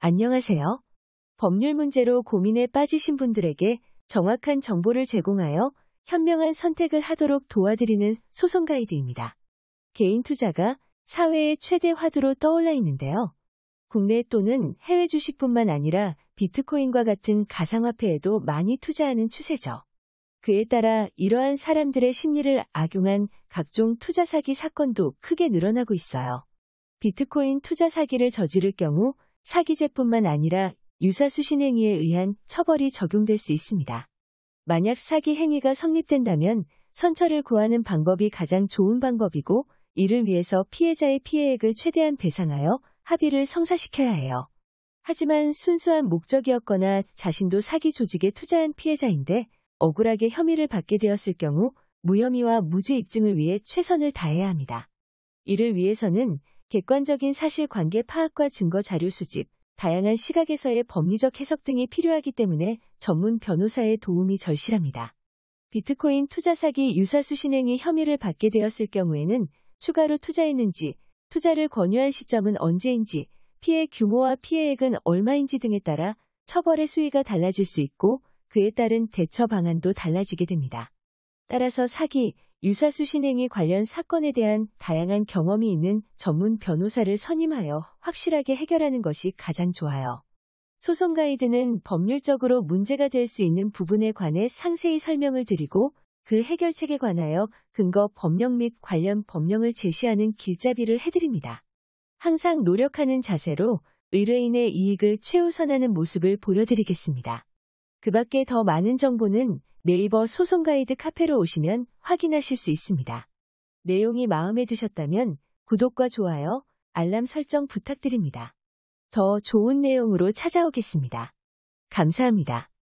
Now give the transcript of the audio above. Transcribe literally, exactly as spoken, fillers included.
안녕하세요. 법률 문제로 고민에 빠지신 분들에게 정확한 정보를 제공하여 현명한 선택을 하도록 도와드리는 소송 가이드입니다. 개인 투자가 사회의 최대 화두로 떠올라 있는데요. 국내 또는 해외 주식뿐만 아니라 비트코인과 같은 가상화폐에도 많이 투자하는 추세죠. 그에 따라 이러한 사람들의 심리를 악용한 각종 투자 사기 사건도 크게 늘어나고 있어요. 비트코인 투자 사기를 저지를 경우 사기죄뿐만 아니라 유사수신 행위에 의한 처벌이 적용될 수 있습니다. 만약 사기 행위가 성립된다면 선처를 구하는 방법이 가장 좋은 방법이고, 이를 위해서 피해자의 피해액을 최대한 배상하여 합의를 성사시켜야 해요. 하지만 순수한 목적이었거나 자신도 사기 조직에 투자한 피해자인데 억울하게 혐의를 받게 되었을 경우 무혐의와 무죄 입증을 위해 최선을 다해야 합니다. 이를 위해서는 객관적인 사실관계 파악과 증거 자료 수집, 다양한 시각에서의 법리적 해석 등이 필요하기 때문에 전문 변호사의 도움이 절실합니다. 비트코인 투자 사기 유사수신 행위 혐의를 받게 되었을 경우에는 추가로 투자했는지, 투자를 권유한 시점은 언제인지, 피해 규모와 피해액은 얼마인지 등에 따라 처벌의 수위가 달라질 수 있고 그에 따른 대처 방안도 달라지게 됩니다. 따라서 사기, 유사수신행위 관련 사건에 대한 다양한 경험이 있는 전문 변호사를 선임하여 확실하게 해결하는 것이 가장 좋아요. 소송 가이드는 법률적으로 문제가 될 수 있는 부분에 관해 상세히 설명을 드리고 그 해결책에 관하여 근거 법령 및 관련 법령을 제시하는 길잡이를 해드립니다. 항상 노력하는 자세로 의뢰인의 이익을 최우선하는 모습을 보여드리겠습니다. 그 밖에 더 많은 정보는 네이버 소송 가이드 카페로 오시면 확인하실 수 있습니다. 내용이 마음에 드셨다면 구독과 좋아요, 알람 설정 부탁드립니다. 더 좋은 내용으로 찾아오겠습니다. 감사합니다.